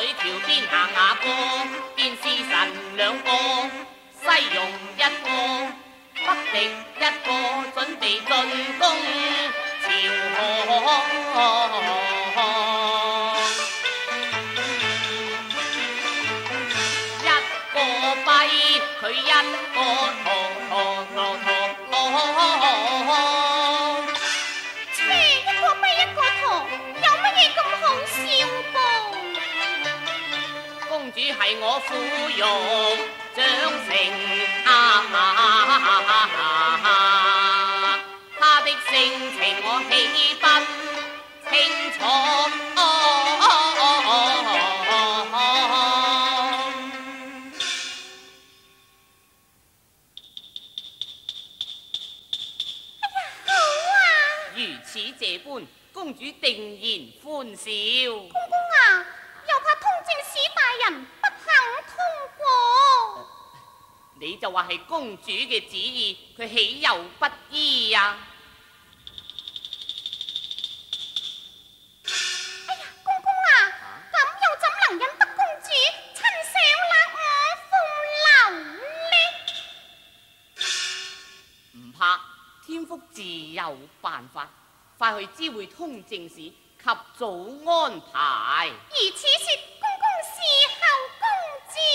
橋邊行下過，見侍臣兩個，西戎一個，北狄一個，準備進攻朝河。佢一個切，一個逼一個陀，有乜嘢咁好笑噃？ 公主係我撫育長成她的性情我豈不清楚？這般，公主定然歡笑。 公公啊，又怕通政使大人不肯通過。 你就話係公主嘅旨意，佢豈有不依呀？ 哎呀，公公啊，咁又怎能忍得公主親上那5鳳樓呢？ 唔怕，天福自有辦法。快去知會通政使，及早安排。 如此說，公公侍候公主。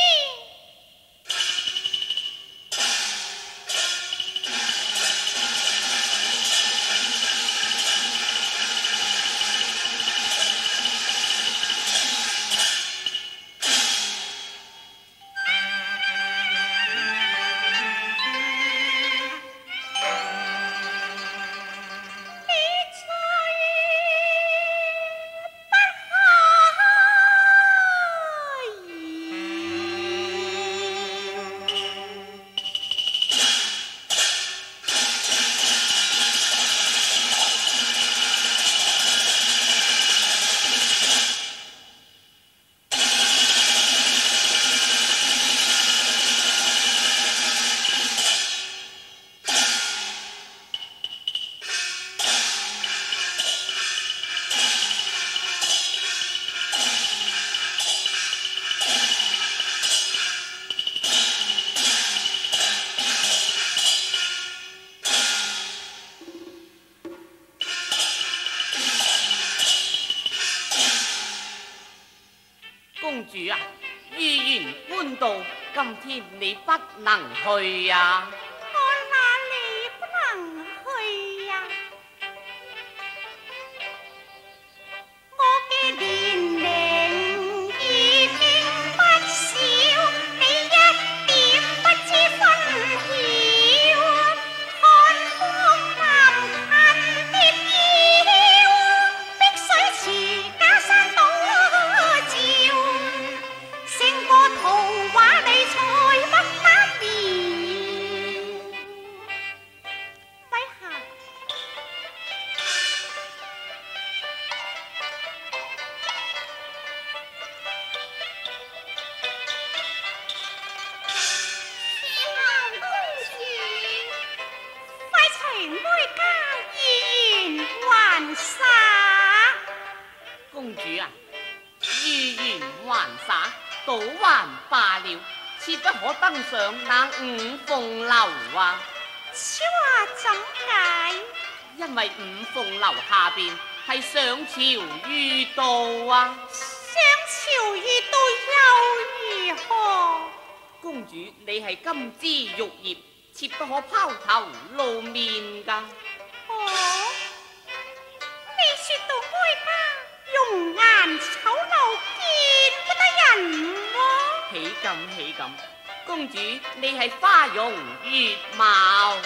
公主啊，御園官道，今天你不能去啊！ 我哪裏不能去呀？我嘅年齡已經不少，你一點不知分曉，看光南近的腰，碧水池假山島照，勝過圖畫裏彩不得了。陛下，侍候公主，快隨哀家御園還灑。 公主啊，御園還灑，倒還罷了，切不可登上那5鳳樓啊！ 此話怎解？ 因為5鳳樓下邊係上朝御道啊！ 上朝遇到又如何？ 公主，你係金枝玉葉，切不可拋頭露面㗎。 哦，你說到哀家容顏醜陋，見不得人喎。 豈敢豈敢，公主你係花容月貌。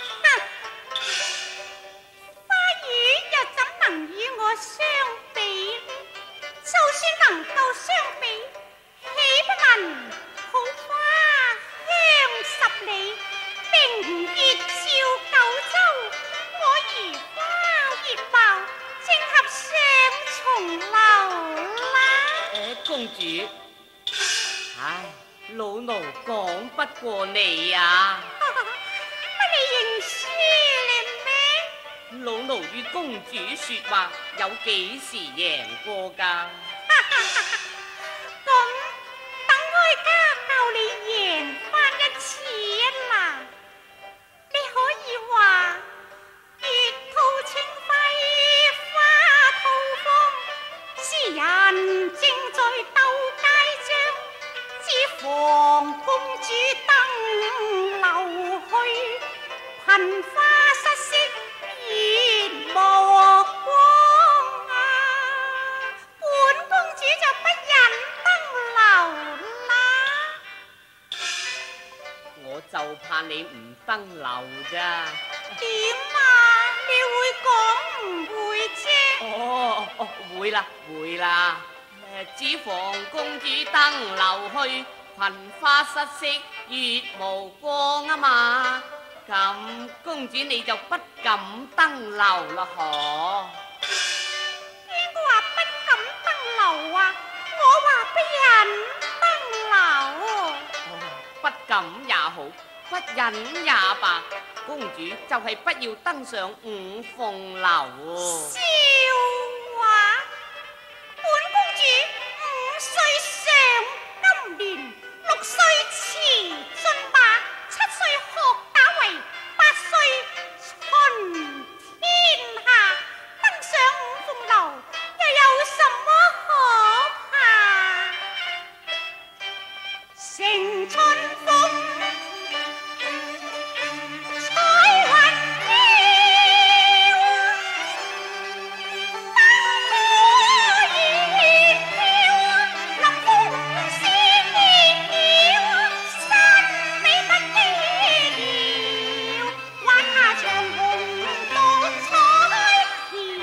花語又怎能與我相比呢？就算能夠相比，豈不能好花香10里，明月照九州？我如花月貌，正合上重樓啦。 公主，唉，老奴講不過你啊！ 乜你認輸了咩？ 老奴與公主說話，有幾時贏過㗎？ 怕你唔登樓咋？ 點啊？你會講唔會啫？ 哦，會啦會啦。只妨公主登樓去，裙花失色月無光啊嘛。咁公主你就不敢登樓啦嗬？ 邊個話不敢登樓啊？我話不忍登樓。 不敢也好，不忍也罷，公主就係不要登上五鳳樓。 笑話！本公主5歲上金蓮，6歲辭駿馬，7歲學打圍，8歲巡天下，登上五鳳樓，又有什麼可怕？乘春風，彩雲飄，燈火燃飄，臨風閃耀，身美不羈了，玩下長虹到彩橋。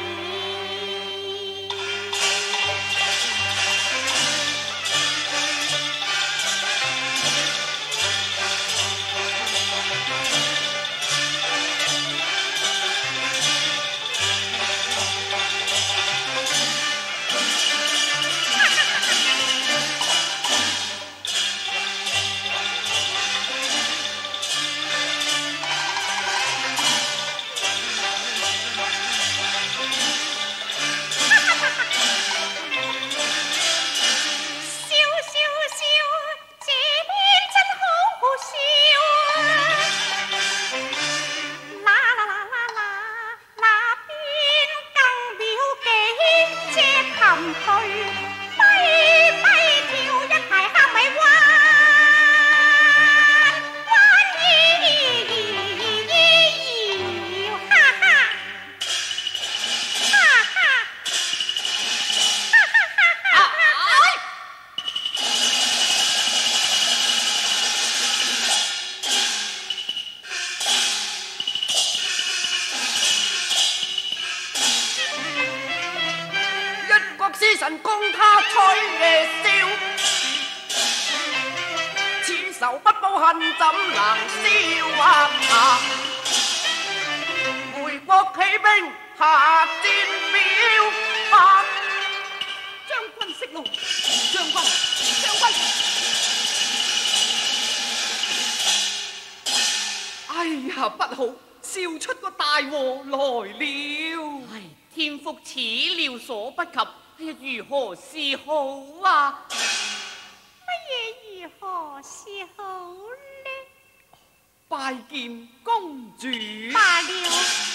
使臣攻他吹夜笑，此仇不報恨怎能消啊？回國起兵下戰表， 將軍息怒，將軍， 哎呀，不好，笑出個大禍來了！ 唉，天福始料所不及，哎呀，如何是好啊？ 乜嘢如何是好呢？ 拜見公主。 罷了。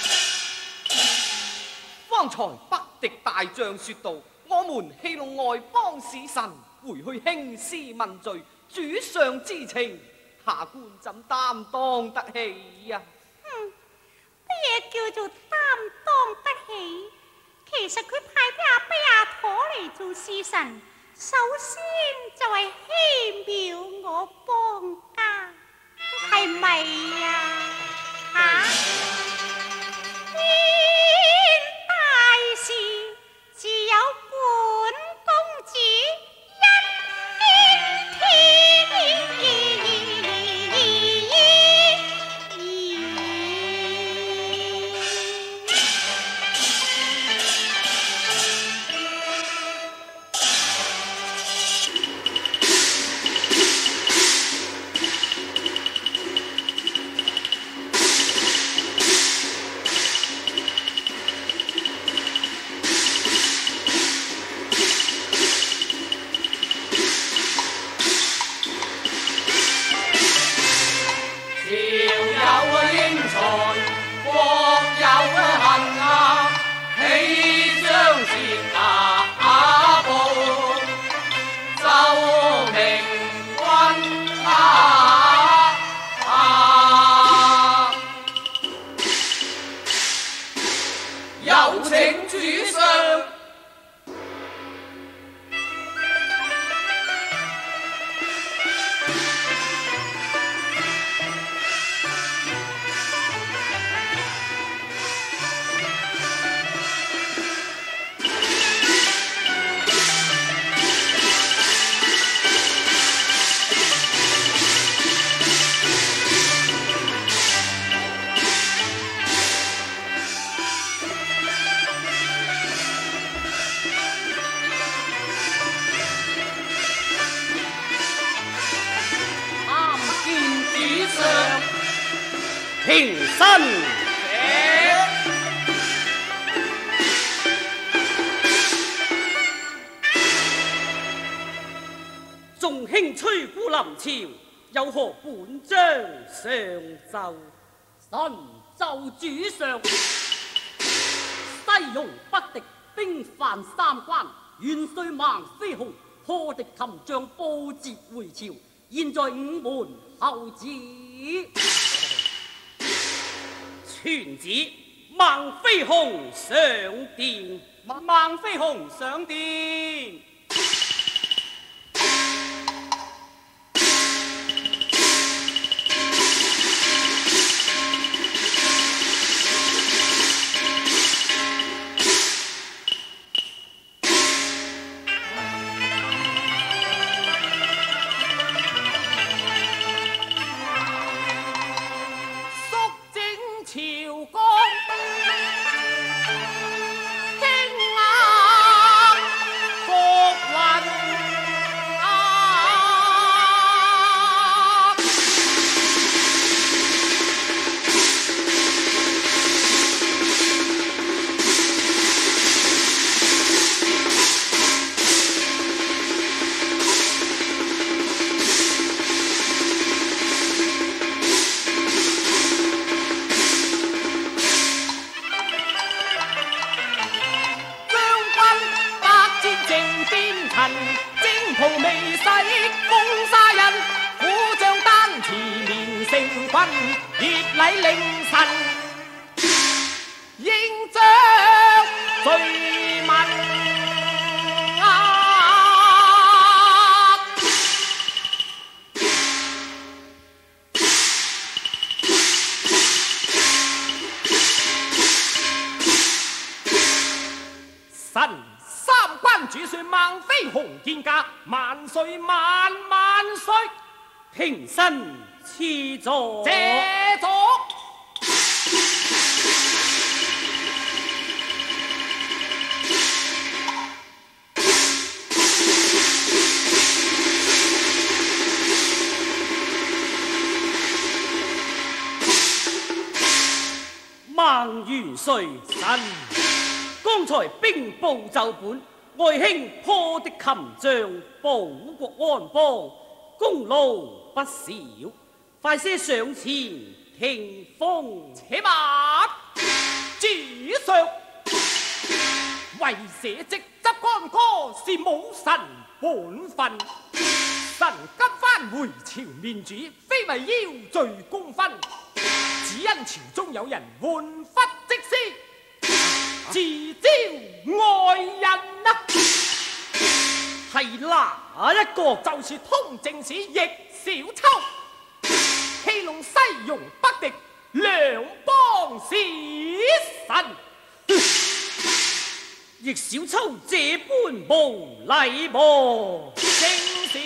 方才北狄大將說道，我們戲弄外邦使臣，回去興師問罪，主上之情，下官怎擔當得起呀？ 乜嘢叫做擔當得起？其實佢派啲阿卑阿婆嚟做使臣，首先就係欺侮我邦家，係咪呀？天大事自有本公子一肩平身。众卿吹鼓临朝，有何本章上奏？ 神奏主上， 西戎北敌，兵犯三关，元帅孟飞鸿破敌擒将，报捷回朝，现在午門候旨。傳旨孟飛鴻上殿。 孟飛鴻上殿。 神三關主帥孟飛鴻見駕，萬歲萬萬歲！ 平身賜座。 謝座。 孟元帥神。剛才兵報奏本，愛卿破敵擒將，保國安邦，功勞不少，快些上前聽風。 且慢，主上，為社稷執干戈是武神本分。神今番回朝面主，非為邀罪功勳，只因朝中有人換忽即私。自招外人啊！ 係哪一個？ 就是通政使易小秋，戲弄西戎北敵兩邦使臣。 易小秋這般無禮噃。 正是。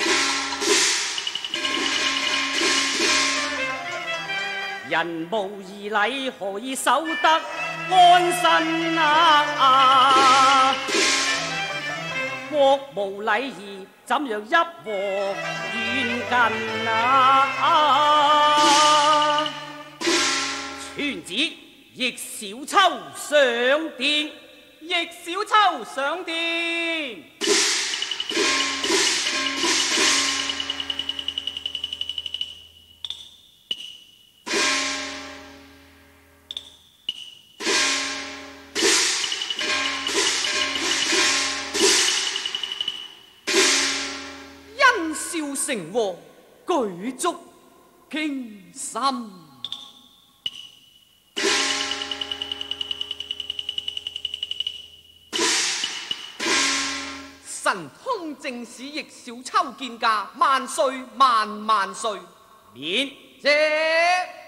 人無義禮，何以守得安身啊？國無禮儀，怎樣邑和遠近啊？傳旨易小秋上殿。 易小秋上殿。成禍舉足驚心，神通政使易小秋見駕，萬歲萬萬歲！ 免謝。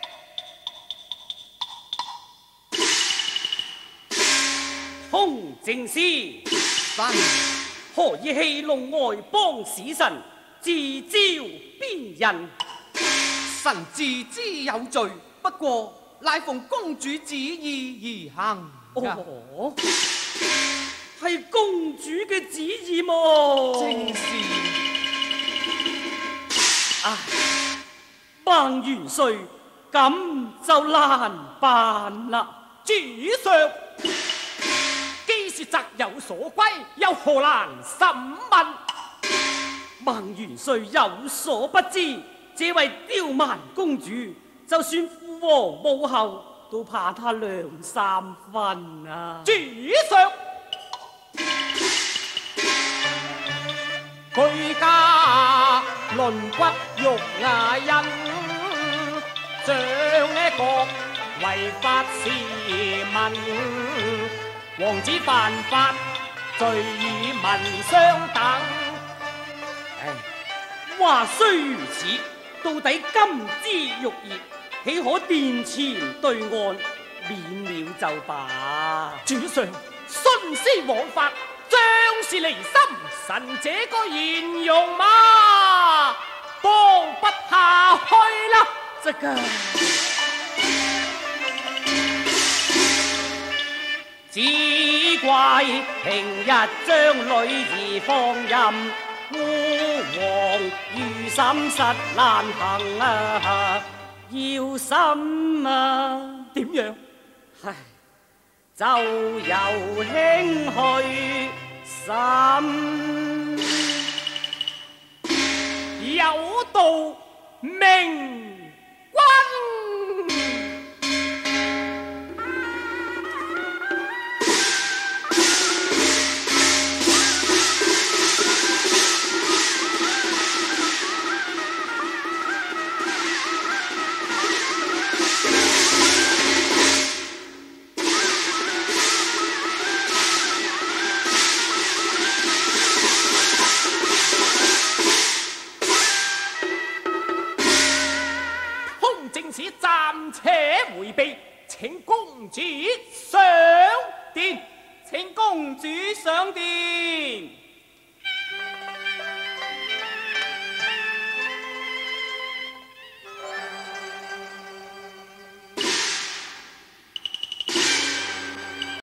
通政司神何以戲弄外邦使臣？自招邊人？ 神自知有罪，不過乃奉公主旨意而行。 哦，係公主嘅旨意麼？ 正是。 啊，孟元帥， 咁就難辦啦。 主上，既是責有所歸，又何難審問？ 孟元帥有所不知，這位刁蠻公主，就算父王母后，都怕她兩三分啊！ 主上，居家論骨肉牙印，將呢國違法事民，王子犯法，罪與民相等。 話雖如此，到底金枝玉葉，豈可殿前對岸，免了就罷。 主上，徇私枉法，將是離心，臣這個言容嘛，放不下去啦。 這個只怪平日將女兒放任，孤王御審實難行啊！要審啊， 點樣？ 唉，就由卿去審， 有道明君。暫且迴避，請公主上殿。 請公主上殿。